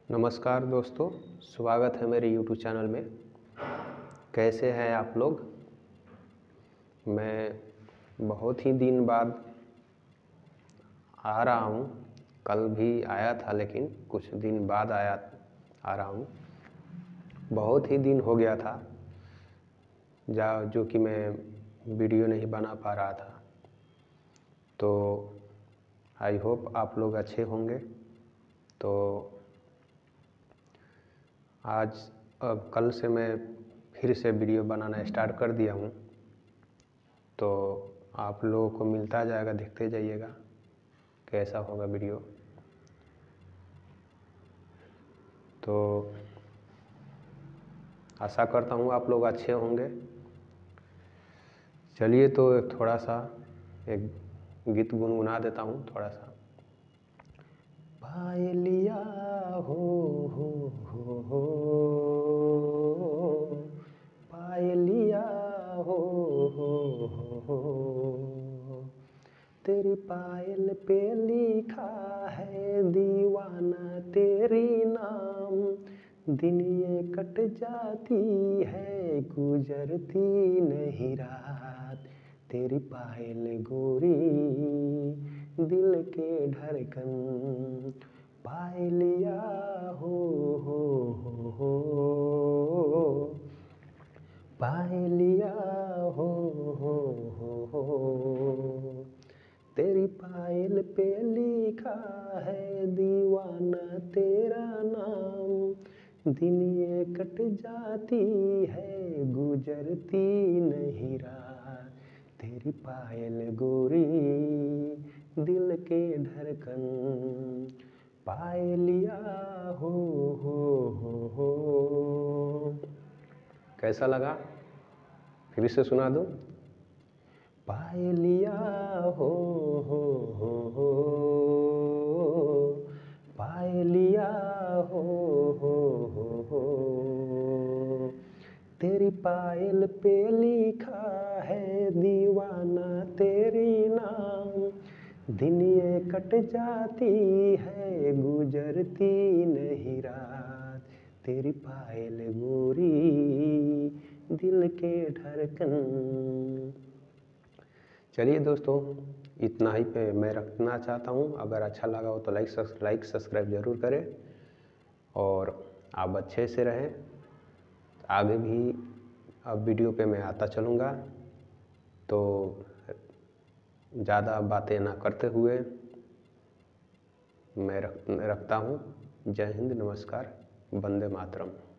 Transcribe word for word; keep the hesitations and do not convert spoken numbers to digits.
नमस्कार दोस्तों, स्वागत है मेरे यूट्यूब चैनल में। कैसे हैं आप लोग? मैं बहुत ही दिन बाद आ रहा हूँ। कल भी आया था लेकिन कुछ दिन बाद आया आ रहा हूँ। बहुत ही दिन हो गया था जा जो कि मैं वीडियो नहीं बना पा रहा था। तो आई होप आप लोग अच्छे होंगे। तो आज अब कल से मैं फिर से वीडियो बनाना स्टार्ट कर दिया हूँ, तो आप लोगों को मिलता जाएगा, देखते जाइएगा कैसा होगा वीडियो। तो आशा करता हूँ आप लोग अच्छे होंगे। चलिए तो थोड़ा सा एक गीत गुनगुना देता हूँ थोड़ा सा। पायलिया हो हो हो हो पायलिया हो हो हो हो तेरी पायल पे लिखा है दीवाना तेरी नाम। दिन ये कट जाती है गुजरती नहीं रात। तेरी पायल गोरी दिल के धड़कन। पायलिया हो हो हो हो पायलिया हो हो हो हो तेरी पायल पे लिखा है दीवाना तेरा नाम। दिन ये कट जाती है गुजरती नहीं रात। तेरी पायल गोरी दिल के धड़कन। पायलिया हो हो हो हो कैसा लगा? फिर से सुना दूं। पायलिया हो हो हो हो पायलिया हो हो हो हो तेरी पायल पे लिखा है दीवाना तेरी नाम। दिन ये कट जाती है गुजरती नहीं रात। तेरी पायल गोरी दिल के धड़कन। चलिए दोस्तों, इतना ही पे मैं रखना चाहता हूँ। अगर अच्छा लगा हो तो लाइक लाइक सब्सक्राइब ज़रूर करें और आप अच्छे से रहें। आगे भी अब वीडियो पे मैं आता चलूँगा। तो ज़्यादा बातें ना करते हुए मैं रख, रखता हूँ। जय हिंद, नमस्कार, वंदे मातरम।